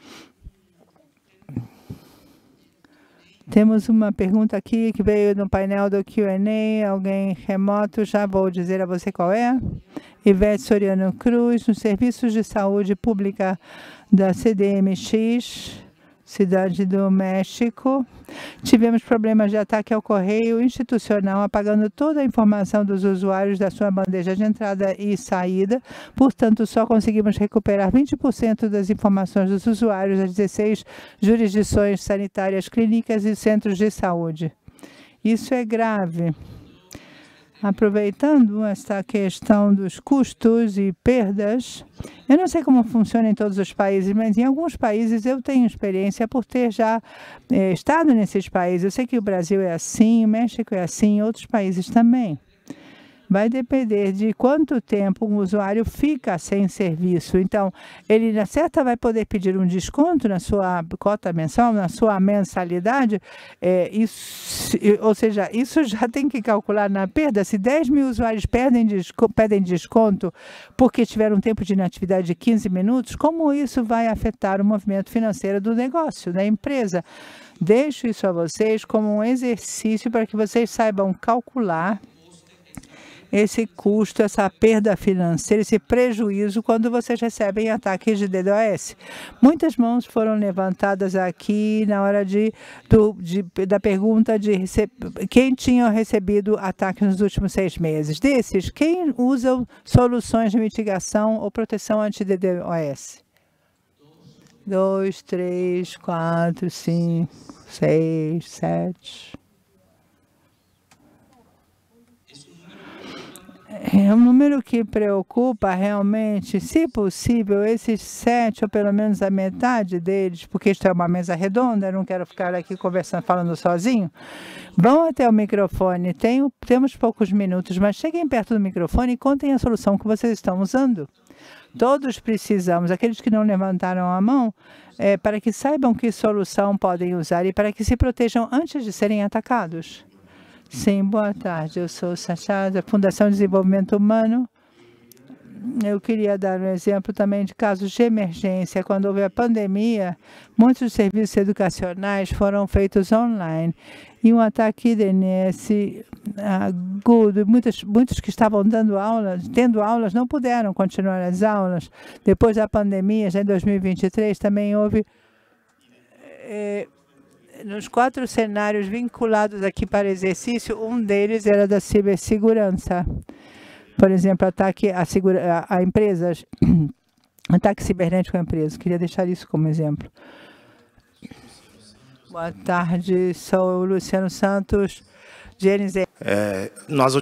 Temos uma pergunta aqui que veio no painel do Q and A, alguém remoto, já vou dizer a você qual é. Ivete Soriano Cruz, nos serviços de saúde pública da C D M X, Cidade do México. Tivemos problemas de ataque ao correio institucional, apagando toda a informação dos usuários da sua bandeja de entrada e saída. Portanto, só conseguimos recuperar vinte por cento das informações dos usuários das dezesseis jurisdições sanitárias, clínicas e centros de saúde. Isso é grave. Aproveitando esta questão dos custos e perdas, eu não sei como funciona em todos os países, mas em alguns países eu tenho experiência por ter já eh, estado nesses países. Eu sei que o Brasil é assim, o México é assim, em outros países também. Vai depender de quanto tempo um usuário fica sem serviço. Então, ele, na certa, vai poder pedir um desconto na sua cota mensal, na sua mensalidade. É, isso, ou seja, isso já tem que calcular na perda. Se dez mil usuários perdem, pedem desconto porque tiveram um tempo de inatividade de quinze minutos, como isso vai afetar o movimento financeiro do negócio, da empresa? Deixo isso a vocês como um exercício para que vocês saibam calcular esse custo, essa perda financeira, esse prejuízo quando vocês recebem ataques de DDoS. Muitas mãos foram levantadas aqui na hora de, do, de, da pergunta de quem tinha recebido ataques nos últimos seis meses. Desses, quem usa soluções de mitigação ou proteção anti-DDoS? Dois, três, quatro, cinco, seis, sete... É um número que preocupa realmente, se possível, esses sete, ou pelo menos a metade deles, porque isto é uma mesa redonda, eu não quero ficar aqui conversando, falando sozinho, vão até o microfone. Tenho, temos poucos minutos, mas cheguem perto do microfone e contem a solução que vocês estão usando. Todos precisamos, aqueles que não levantaram a mão, é, para que saibam que solução podem usar e para que se protejam antes de serem atacados. Sim, boa tarde. Eu sou Sachá, da Fundação de Desenvolvimento Humano. Eu queria dar um exemplo também de casos de emergência. Quando houve a pandemia, muitos dos serviços educacionais foram feitos online. E um ataque D N S agudo, muitos, muitos que estavam dando aulas, tendo aulas, não puderam continuar as aulas. Depois da pandemia, já em dois mil e vinte e três, também houve... É, nos quatro cenários vinculados aqui para exercício, um deles era da cibersegurança. Por exemplo, ataque a, segura, a, a empresas, ataque cibernético a empresas. Queria deixar isso como exemplo. Boa tarde, sou o Luciano Santos, de N Z. É, nós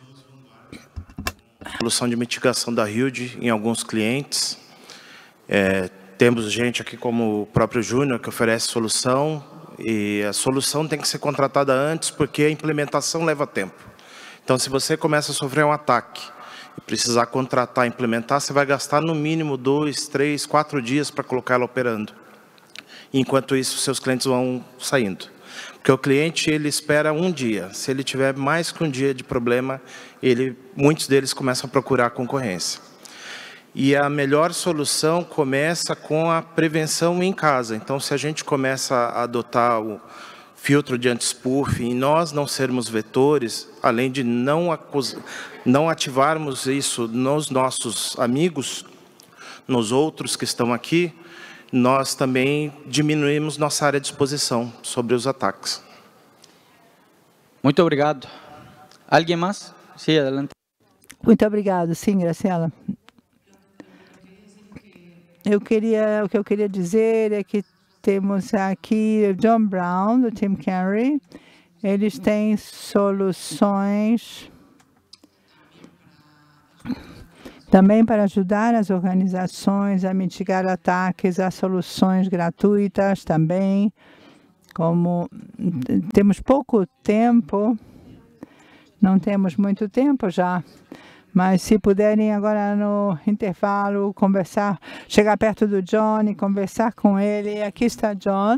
a solução de mitigação da Hilde em alguns clientes. É, temos gente aqui como o próprio Júnior que oferece solução. E a solução tem que ser contratada antes, porque a implementação leva tempo. Então, se você começa a sofrer um ataque e precisar contratar, implementar, você vai gastar no mínimo dois, três, quatro dias para colocar ela operando. Enquanto isso, seus clientes vão saindo. Porque o cliente, ele espera um dia. Se ele tiver mais que um dia de problema, ele, muitos deles começam a procurar a concorrência. E a melhor solução começa com a prevenção em casa. Então, se a gente começa a adotar o filtro de anti-spoofing e nós não sermos vetores, além de não, não ativarmos isso nos nossos amigos, nos outros que estão aqui, nós também diminuímos nossa área de exposição sobre os ataques. Muito obrigado. Alguém mais? Sim, adelante. Muito obrigado. Sim, Graciela. Eu queria, o que eu queria dizer é que temos aqui o John Brown, do Tim Carey. Eles têm soluções também para ajudar as organizações a mitigar ataques, há soluções gratuitas também. Como temos pouco tempo, não temos muito tempo já. Mas se puderem agora no intervalo conversar, chegar perto do John e conversar com ele. Aqui está John.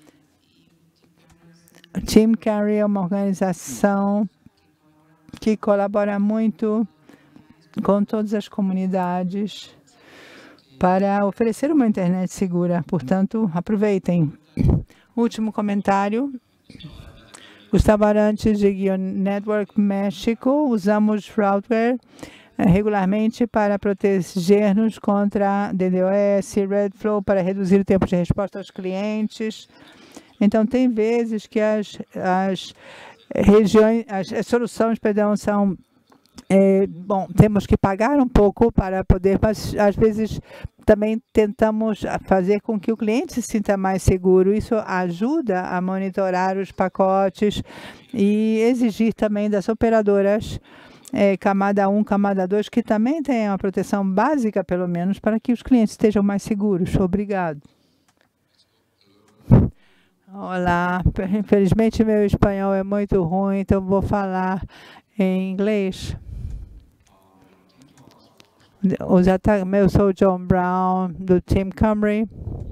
O Tim Carey é uma organização que colabora muito com todas as comunidades para oferecer uma internet segura. Portanto, aproveitem. Último comentário. Gustavo Arantes, de Guion Network México. Usamos Routeware eh, regularmente para proteger-nos contra D DoS, Redflow, para reduzir o tempo de resposta aos clientes. Então, tem vezes que as, as regiões, as, as soluções, perdão, são... É, bom, temos que pagar um pouco para poder, mas às vezes também tentamos fazer com que o cliente se sinta mais seguro. Isso ajuda a monitorar os pacotes e exigir também das operadoras é, camada um, camada dois, que também tenham a proteção básica, pelo menos, para que os clientes estejam mais seguros. Obrigado. Olá, infelizmente meu espanhol é muito ruim, então vou falar em inglês. Os ataques, eu sou o John Brown, do Team Camry.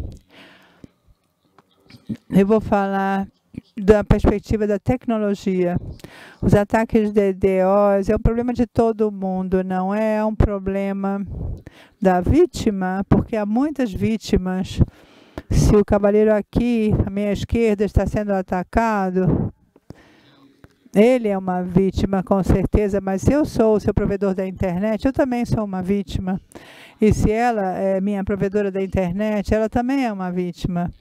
Eu vou falar da perspectiva da tecnologia. Os ataques de DDoS é um problema de todo mundo, não é um problema da vítima, porque há muitas vítimas. Se o cavaleiro aqui, à minha esquerda, está sendo atacado, ele é uma vítima, com certeza, mas se eu sou o seu provedor da internet, eu também sou uma vítima. E se ela é minha provedora da internet, ela também é uma vítima.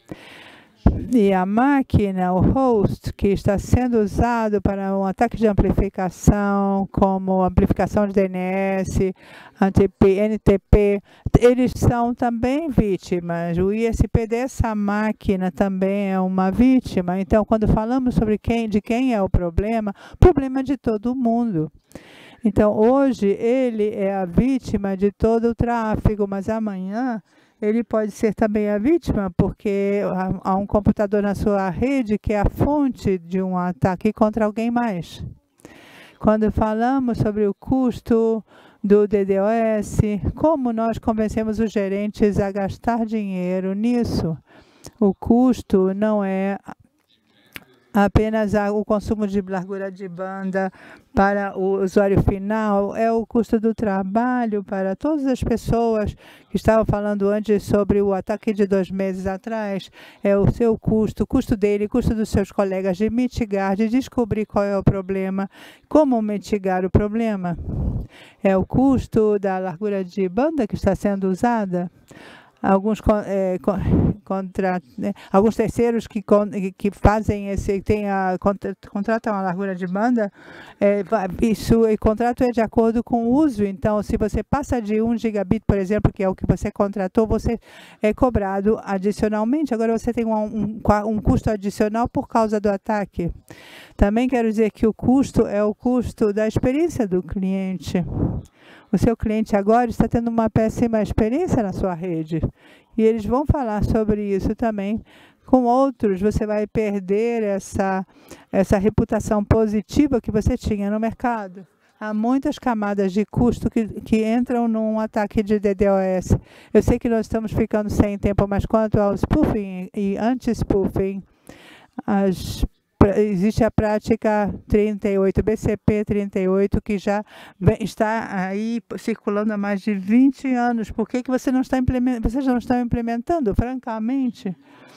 E a máquina, o host, que está sendo usado para um ataque de amplificação, como amplificação de D N S, N T P, eles são também vítimas. O I S P dessa máquina também é uma vítima. Então, quando falamos sobre quem, de quem é o problema, o problema é de todo mundo. Então, hoje, ele é a vítima de todo o tráfego, mas amanhã ele pode ser também a vítima, porque há um computador na sua rede que é a fonte de um ataque contra alguém mais. Quando falamos sobre o custo do D DoS, como nós convencemos os gerentes a gastar dinheiro nisso? O custo não é apenas o consumo de largura de banda para o usuário final, é o custo do trabalho para todas as pessoas que estavam falando antes sobre o ataque de dois meses atrás, é o seu custo, o custo dele, o custo dos seus colegas de mitigar, de descobrir qual é o problema, como mitigar o problema. É o custo da largura de banda que está sendo usada. Alguns, é, contra, né, alguns terceiros que, que fazem esse, tem a, contratam a largura de banda, é, isso, o contrato é de acordo com o uso. Então, se você passa de um gigabit, por exemplo, que é o que você contratou, você é cobrado adicionalmente. Agora, você tem um, um, um custo adicional por causa do ataque. Também quero dizer que o custo é o custo da experiência do cliente. O seu cliente agora está tendo uma péssima experiência na sua rede. E eles vão falar sobre isso também com outros. Você vai perder essa, essa reputação positiva que você tinha no mercado. Há muitas camadas de custo que, que entram num ataque de D DoS. Eu sei que nós estamos ficando sem tempo, mas quanto ao spoofing e anti-spoofing, as existe a prática trinta e oito, B C P trinta e oito, que já está aí circulando há mais de vinte anos. Por que que você não está implementando? Vocês não estão implementando, francamente?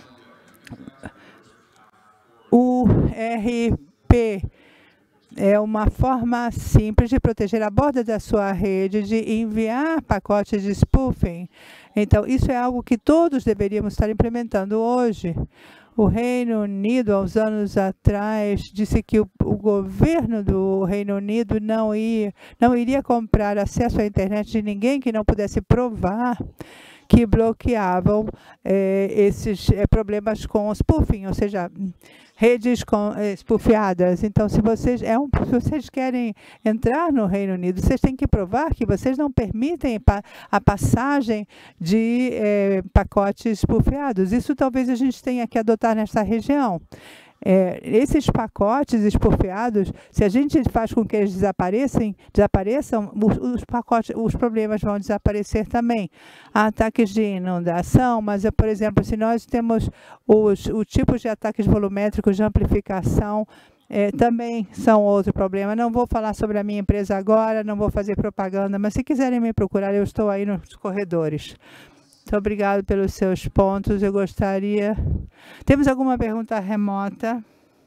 O R P é uma forma simples de proteger a borda da sua rede, de enviar pacotes de spoofing. Então, isso é algo que todos deveríamos estar implementando hoje. O Reino Unido, há uns anos atrás, disse que o, o governo do Reino Unido não, ia, não iria comprar acesso à internet de ninguém que não pudesse provar que bloqueavam eh, esses eh, problemas com o spoofing, ou seja, redes com, eh, spoofiadas. Então, se vocês, é um, se vocês querem entrar no Reino Unido, vocês têm que provar que vocês não permitem pa, a passagem de eh, pacotes spoofiados. Isso talvez a gente tenha que adotar nessa região. É, esses pacotes espoofiados, se a gente faz com que eles desapareçam, desapareçam os, os pacotes, os problemas vão desaparecer também. Há ataques de inundação, mas, por exemplo, se nós temos os, os tipos de ataques volumétricos de amplificação, é, também são outro problema. Não vou falar sobre a minha empresa agora, não vou fazer propaganda, mas se quiserem me procurar, eu estou aí nos corredores. Muito obrigado pelos seus pontos. Eu gostaria... Temos alguma pergunta remota?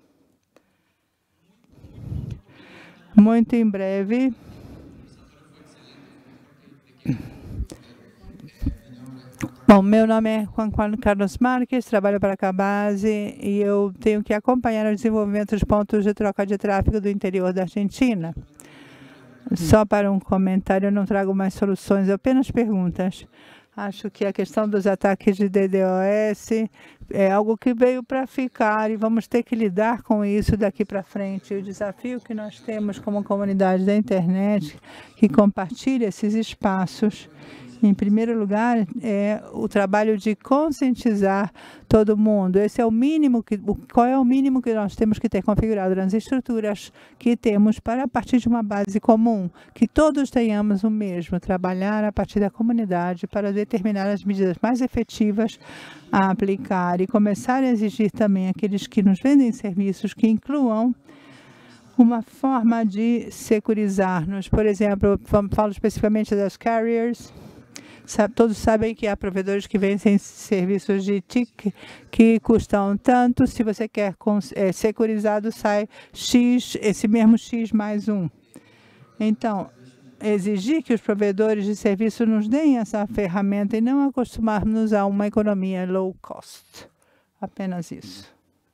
Muito em breve. Bom, meu nome é Juan Carlos Marques, trabalho para a Cabase e eu tenho que acompanhar o desenvolvimento dos pontos de troca de tráfego do interior da Argentina. Só para um comentário, eu não trago mais soluções, apenas perguntas. Acho que a questão dos ataques de D DoS é algo que veio para ficar e vamos ter que lidar com isso daqui para frente. O desafio que nós temos como comunidade da internet que compartilha esses espaços, em primeiro lugar, é o trabalho de conscientizar todo mundo. Esse é o mínimo que, qual é o mínimo que nós temos que ter configurado nas estruturas que temos para a partir de uma base comum, que todos tenhamos o mesmo, trabalhar a partir da comunidade para determinar as medidas mais efetivas a aplicar e começar a exigir também aqueles que nos vendem serviços que incluam uma forma de securizar-nos. Por exemplo, falo especificamente das carriers. Todos sabem que há provedores que vendem serviços de T I C que custam tanto. Se você quer é, securizado, sai X, esse mesmo X mais um. Então, exigir que os provedores de serviço nos deem essa ferramenta e não acostumarmos a uma economia low cost. Apenas isso.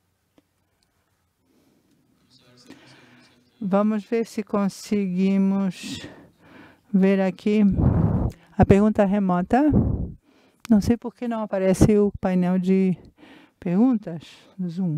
Vamos ver se conseguimos ver aqui a pergunta remota. Não sei por que não aparece o painel de perguntas do Zoom.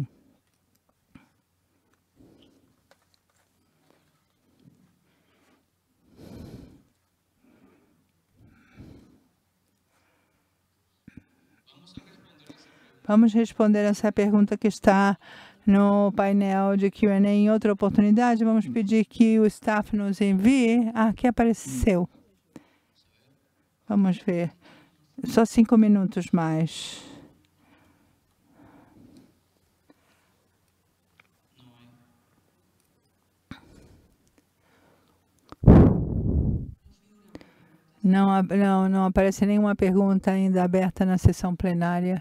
Vamos responder essa pergunta que está no painel de Q and A em outra oportunidade. Vamos pedir que o staff nos envie. Ah, aqui apareceu. Vamos ver. Só cinco minutos mais. Não, não, não aparece nenhuma pergunta ainda aberta na sessão plenária.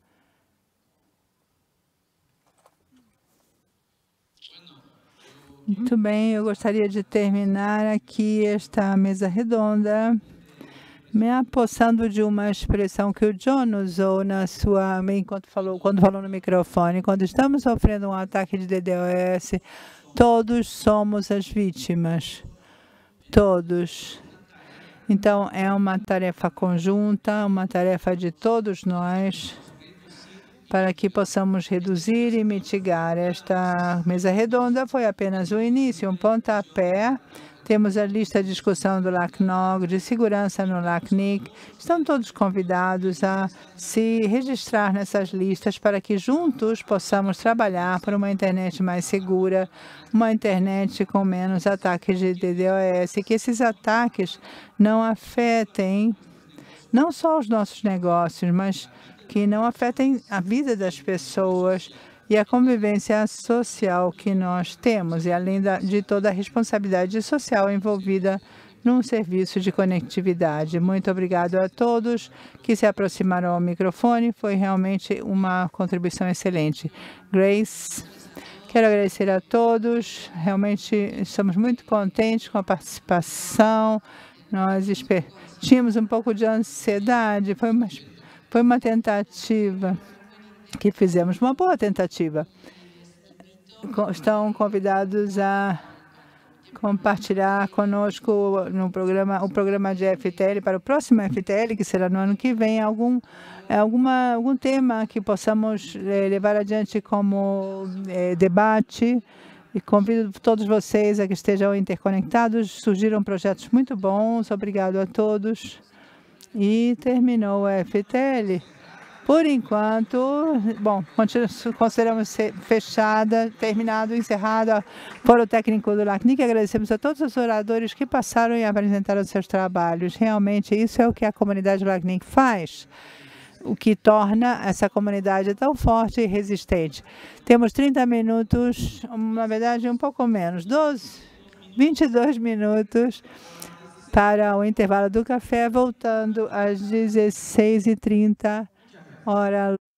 Muito bem, eu gostaria de terminar aqui esta mesa redonda, me apossando de uma expressão que o John usou na sua, enquanto falou, quando falou no microfone. Quando estamos sofrendo um ataque de D DoS, todos somos as vítimas. Todos. Então, é uma tarefa conjunta, uma tarefa de todos nós, para que possamos reduzir e mitigar. Esta mesa redonda foi apenas o início, um pontapé. Temos a lista de discussão do L A C N O G, de segurança no L A C N I C. Estão todos convidados a se registrar nessas listas para que juntos possamos trabalhar por uma internet mais segura, uma internet com menos ataques de D DoS, e que esses ataques não afetem não só os nossos negócios, mas que não afetem a vida das pessoas e a convivência social que nós temos, e além da, de toda a responsabilidade social envolvida num serviço de conectividade. Muito obrigado a todos que se aproximaram ao microfone. Foi realmente uma contribuição excelente. Grace, quero agradecer a todos. Realmente estamos muito contentes com a participação. Nós tínhamos um pouco de ansiedade. Foi uma, foi uma tentativa que fizemos, uma boa tentativa. Estão convidados a compartilhar conosco no programa, o programa de F T L para o próximo F T L, que será no ano que vem, algum, alguma, algum tema que possamos eh, levar adiante como eh, debate. E convido todos vocês a que estejam interconectados. Surgiram projetos muito bons. Obrigado a todos. E terminou o F T L. Por enquanto, bom, consideramos fechada, terminado, encerrada o Fórum Técnico do L A C N I C. Agradecemos a todos os oradores que passaram e apresentaram seus trabalhos. Realmente, isso é o que a comunidade do L A C N I C faz, o que torna essa comunidade tão forte e resistente. Temos trinta minutos, na verdade, um pouco menos, doze, vinte e dois minutos, para o intervalo do café, voltando às dezesseis e trinta, hora